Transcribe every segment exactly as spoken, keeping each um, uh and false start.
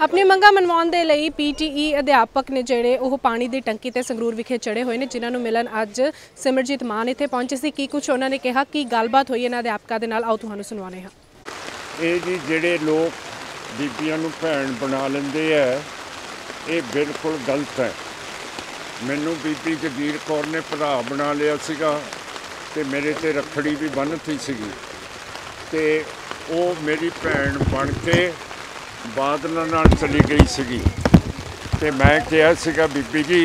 अपनी मंगां मनवाउण दे लई पीटीई अध्यापक ने जिहड़े ओह पानी दी टंकी ते संगरूर विखे चढ़े हुए ने, जिन्हां नूं मिलन अज सिमरजीत मान इत्थे पहुंचे सी। की कुछ उन्होंने कहा, की गलबात हुई इन्हां अध्यापकां दे नाल, आओ तुहानूं सुणवाउने हां। ये जी जिहड़े लोग बीबियां नूं भैण बना लैंदे है, ये बिल्कुल गलत है। मैनूं बीबी जगीर कौर ने भरा बना लिया सीगा ते मेरे ते रखड़ी भी बन्नती सीगी ते वो मेरी भैन बन के बादलों नाल चली गई सीगी ते मैं कहा सीगा बीबी जी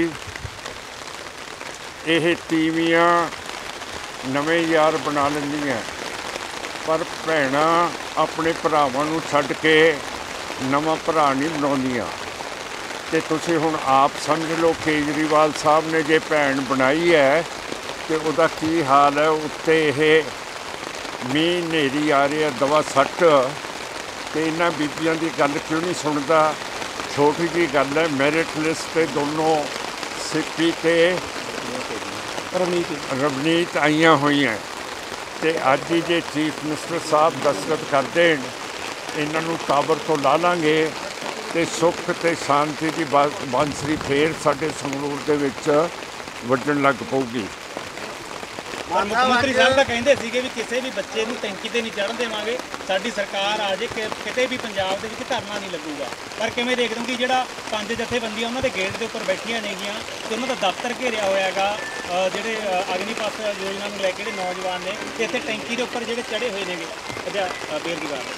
ये तीवियां नवे यार बना लैंदियां, पर भैणां अपने भरावां नूं छड्ड के नवा भरा नहीं बनाउंदियां। ते तुसीं हुण आप समझ लो केजरीवाल साहब ने जे भैन बनाई है तो उहदा की हाल है। उत्ते ये मीह हनेरी आ रही है दवा सट, तो इन्हां बीबियां दी गल क्यों नहीं सुनदा। छोटी जी गल है, मैरिट लिस्ट ते दोनों सिप्पी ते रवनीत आईयां होईयां ते अज ही जे चीफ मिनिस्टर साहब दस्तखत कर देण, इन्हां नूं टावर तो ला लांगे ते सुख ते शांति की बांसरी फेर साडे संगरूर दे विच वजन लग पऊगी। मुख्यमंत्री साहब तो कहते थे भी किसी भी बच्चे को टैंकी से नहीं चढ़न देवांगे, साडी सरकार आ जाए किते भी पंजाब दे विच धरना नहीं लगूगा। पर किवें देखदे हो कि जिहड़ा पंज जथेबंदियां उन्हां दे गेट के उपर बैठियां नेगियां ते उन्हां दा दफ्तर घेरिया होया हैगा, जिहड़े अग्निपथ योजना नूं लैके जिहड़े नौजवान ने ते इत्थे टैंकी के उपर जिहड़े चढ़े हुए नेगे बेरोजगार।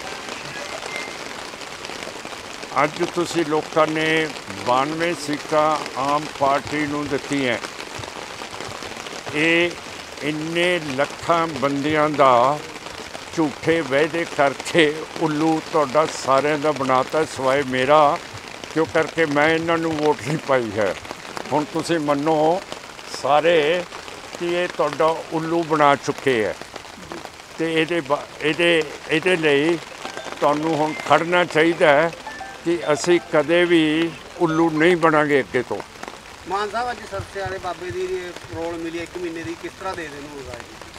अज तुसीं लोकां ने बानवे सीटां आम पार्टी नूं दित्तियां, ये इन्ने लखां बंदियां दा झूठे वायदे करके उल्लू तुहाडा सारिਆਂ ਦਾ बनाता सिवाय मेरा, क्यों करके मैं इन्हां नूं वोट नहीं पाई है। हुण तुसीं मन्नो सारे कि ये तुहाडा उल्लू बना चुके है, ते इहदे इहदे इहदे लई तुहानूं हुण खड़ना चाहिदा है कि असीं कदे भी उल्लू नहीं बनांगे अगे तो। मान साहब अज सरसे वाले बाबे की रोल मिली एक महीने की, किस तरह दे देन होगा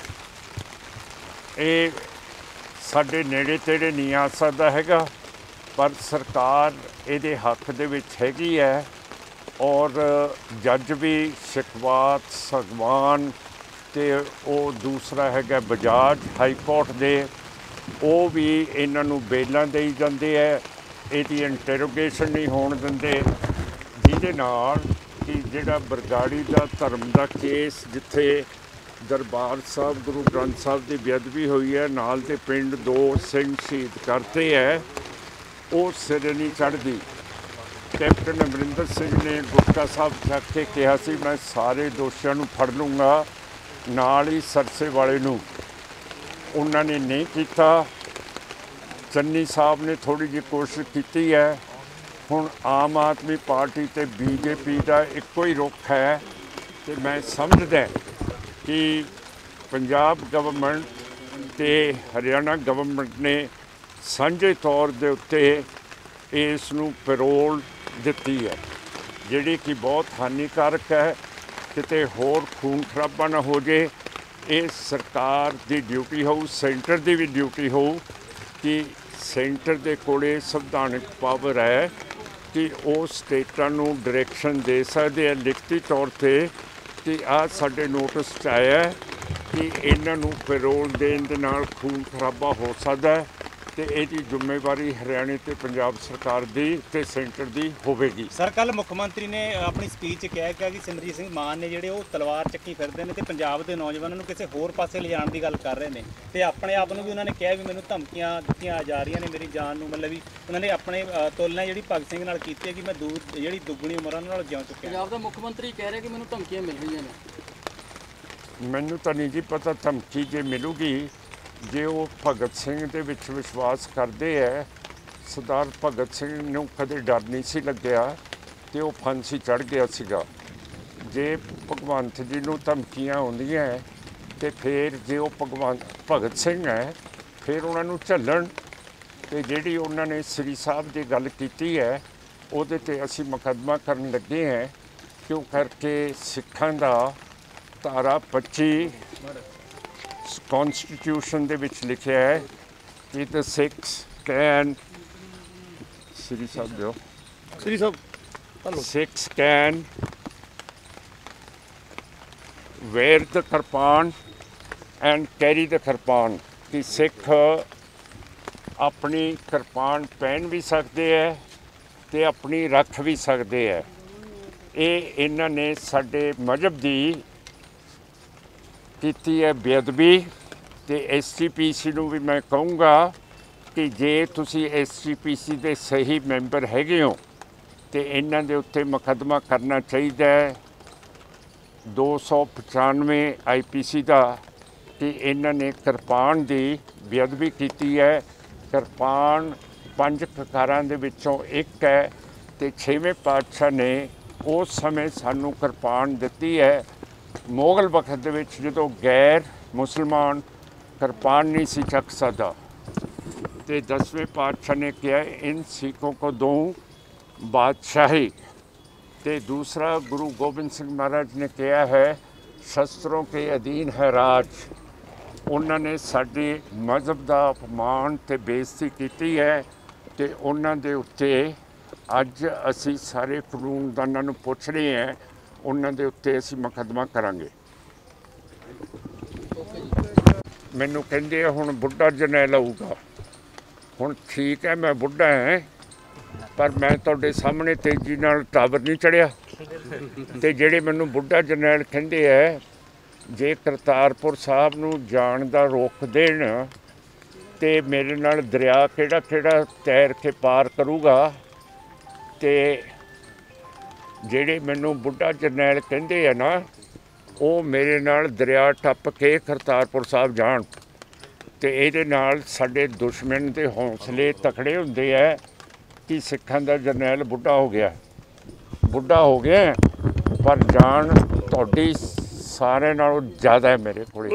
जी? ये साडे नेड़े तेड़े नहीं आ सकता हैगा, पर सरकार ये हक दे विच हैगी है और जज भी शिकवात सगवान ते वो दूसरा हैगा बजाज हाई कोर्ट दे, वो भी इन्हां नूं बेलां देई जांदे है, इहदी इंटरोगेशन नहीं होण दिंदे, जिहदे नाल कि जिहड़ा बरगाड़ी का धर्म का केस जिथे दरबार साहब गुरु ग्रंथ साहब की बेअदबी हुई है, नाल दे पिंड दो सिंह शहीद करते है, वो सिरे नहीं चढ़ती। कैप्टन अमरिंदर सिंह ने गुटका साहब चक के कहा सी मैं सारे दोषियों नूं फड़ लूँगा, नाल ही सरसे वाले नूं उन्होंने नहीं किया। चन्नी साहब ने थोड़ी जी कोशिश की है। हुण आम आदमी पार्टी ते बीजेपी का एको ही रुख है, तो मैं समझदा कि पंजाब गवर्नमेंट ते हरियाणा गवर्नमेंट ने सांझे तौर दे उत्ते इस नूं पैरोल दित्ती है, जिहड़ी कि बहुत हानिकारक है। किते होर खून खराबा ना हो जाए, ये सरकार की ड्यूटी हो, सेंटर की भी ड्यूटी हो कि सेंटर दे कोले संविधानिक पावर है कि वो स्टेटां नूं डायरैक्शन दे सकते हैं लिखती तौर पर कि आ साडे नोटिस च आया कि इन्हां नूं पैरोल देण दे नाल खून खराबा हो सकता है, तो इहदी जिम्मेवारी हरियाणे ते पंजाब सरकार दी ते सेंटर दी होवेगी। सर कल मुख्यमंत्री ने अपनी स्पीच कहा कि सिमरजीत सिंह मान ने जिहड़े वो तलवार चक्की फिरदे ने ते पंजाब दे नौजवानों नूं किसी होर पासे ले जाण दी गल कर रहे हैं, तो अपने आप नूं भी उन्होंने कहा भी मैनूं धमकियां दित्तियां जा रही ने मेरी जान नूं, मतलब भी उन्होंने अपने तुलना जिहड़ी भगत सिंह नाल कीती है कि मैं दूर जिहड़ी दुगनी उम्र उन्हां नाल जिउ चुक्या। पंजाब दा मुख्यमंत्री कह रहे कि मैनूं धमकियां मिल रही ने। मैनूं तां नहीं जी पता धमकी जे मिलूगी, जे वो भगत सिंह दे विच विश्वास करते है, सरदार भगत सिंह नूं कदे डर नहीं सी लग्या ते वो फांसी चढ़ गया सीगा। जे भगवंत जी नूं धमकियां आउंदियां ते फिर जे वो भगवंत भगत सिंह है फिर उन्हां नूं झल्लण, ते जिहड़ी उन्हां ने श्री साहब दी गल कीती है उहदे ते असीं मुकदमा करन लगे हैं, क्यों करके सिखां दा धारा पच्ची कॉन्स्टिट्यूशन दे विच लिखिया है कि द सिक्स कैन ਸ੍ਰੀ ਸਾਹਿਬ ਦਿਓ। ਸ੍ਰੀ ਸਾਹਿਬ Sikhs can wear the kirpan and carry the kirpan ਕਿ ਸਿੱਖ ਆਪਣੀ ਕਿਰਪਾਨ ਪਹਿਨ ਵੀ ਸਕਦੇ ਹੈ ਤੇ ਆਪਣੀ ਰੱਖ ਵੀ ਸਕਦੇ ਹੈ। ਇਹ ਇਹਨਾਂ ਨੇ ਸਾਡੇ ਮਜ਼ਹਬ ਦੀ ਕੀਤੀ ਹੈ ਬੇਅਦਬੀ। ਤੇ ਐਸ ਜੀ ਪੀ ਸੀ ਨੂੰ ਵੀ ਮੈਂ ਕਹੂੰਗਾ ਕਿ ਜੇ ਤੁਸੀਂ ਐਸ ਜੀ ਪੀ ਸੀ ਦੇ ਸਹੀ ਮੈਂਬਰ ਹੈਗੇ ਹੋ ਤੇ ਇਹਨਾਂ ਦੇ ਉੱਤੇ ਮੁਕੱਦਮਾ ਕਰਨਾ ਚਾਹੀਦਾ ਹੈ ਦੋ ਸੌ ਪਚਾਨਵੇਂ ਆਈ ਪੀ ਸੀ ਦਾ ਕਿ ਇਹਨਾਂ ਨੇ ਕਿਰਪਾਨ ਦੀ ਬੇਅਦਬੀ ਕੀਤੀ ਹੈ। ਕਿਰਪਾਨ ਪੰਜ ਕਕਾਰਾਂ ਦੇ ਵਿੱਚੋਂ ਇੱਕ ਹੈ ਤੇ ਛੇਵੇਂ ਪਾਤਸ਼ਾਹ ਨੇ ਉਸ ਸਮੇਂ ਸਾਨੂੰ ਕਿਰਪਾਨ ਦਿੱਤੀ ਹੈ। ਮੁਗਲ ਵਕਤ ਦੇ ਵਿੱਚ ਜਦੋਂ ਗੈਰ ਮੁਸਲਮਾਨ ਕਿਰਪਾਨ ਨਹੀਂ ਸੀ ਚੱਕ ਸਕਦਾ ਤੇ ਦਸਵੇਂ ਪਾਤਸ਼ਾਹ ਨੇ ਕਿਹਾ ਇਨ ਸਿੱਖੋਂ ਕੋ ਦਊਂ बादशाही। ਤੇ दूसरा गुरु गोबिंद सिंह महाराज ने कहा है शस्त्रों के अधीन है राज। उन्होंने साडे मजहब का अपमान ते बेइज्जती की है ते उन्हों दे उत्ते अज असी सारे कानूनदानां नूं पुछ रहे हैं, उन्हों दे उत्ते असी मुकदमा करांगे। मैनूं कहंदे हुण बुढ़ा जरनैल आऊगा। हुण ठीक है मैं बुढ़ा है पर मैं तुहाडे सामने तेजी नाल टावर नहीं चढ़िया ते जिहड़े मैनूं बुढ़ा जरनैल कहंदे है जे करतारपुर साहब नूं जाण दा रोक देण ते मेरे नाल दरिया किहड़ा किहड़ा तैर के पार करूगा ते जिहड़े मैनूं बुढ़ा जरनैल कहंदे है ना वो मेरे नाल दरिया टप के करतारपुर साहब जाण ते इहदे नाल साडे दुश्मन दे हौसले तकड़े हुंदे है कि सिखां दा जरनैल बुढ़ा हो गया बुढ़ा हो गया पर जान तुहाडी सारे नालों ज़्यादा है मेरे कोल।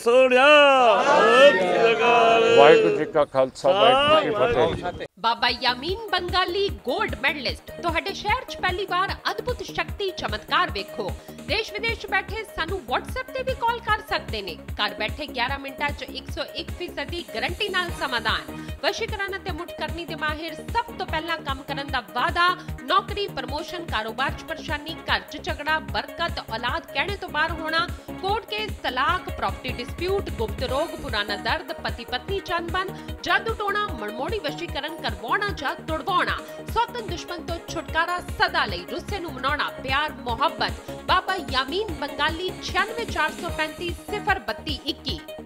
वाहिगुरू जी का खालसा वाहिगुरू जी की फतेह। बाबा यामीन बंगाली गोल्ड मेडलिस्ट तुहाडे शहर च पहली बार अद्भुत शक्ति चमत्कार वेखो। देश विदेश बैठे सानू व्हाट्सएप ते भी कॉल कर सकते ने। घर बैठे ग्यारह मिनटां च एक सौ एक फीसदी गारंटी नाल समाधान। वशीकरण ते मुठ करनी दे माहिर सब तो पहला काम करन दा वादा। नौकरी प्रमोशन कारोबार च परेशानी घर च झगड़ा बरकत औलाद कहने तो बाहर होना कोर्ट केस तलाक प्रॉपर्टी डिस्प्यूट गुप्त रोग पुराना दर्द पति पत्नी चंदबन जादू टोना मनमोड़ी वशीकरण करवाउणा जां तुड़वाउणा सौतन दुश्मन तो छुटकारा सदा लई रुस्से नूं मनाउणा प्यार मोहब्बत। बाबा यामीन बंगाली छियानवे चार सौ पैंतीस सिफर बत्ती इक्की।